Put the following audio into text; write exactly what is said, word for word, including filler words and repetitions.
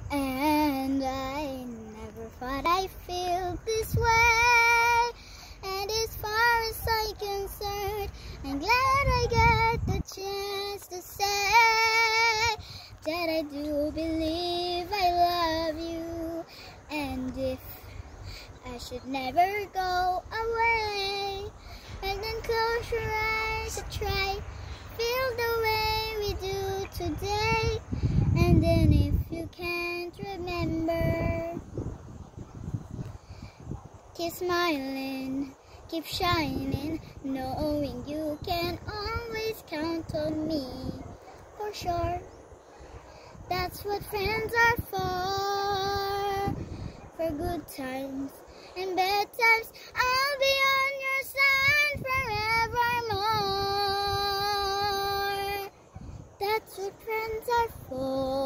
And I never thought I'd feel this way. And as far as I'm concerned, I'm glad I got the chance to say that I do believe I love you. And if I should never go away, and then close your eyes and try, feel the way we do today. And then if you can't remember, keep smiling, keep shining, knowing you can always count on me. For sure, that's what friends are for. For good times and bad times, I'll be on your side forevermore. That's what friends are for.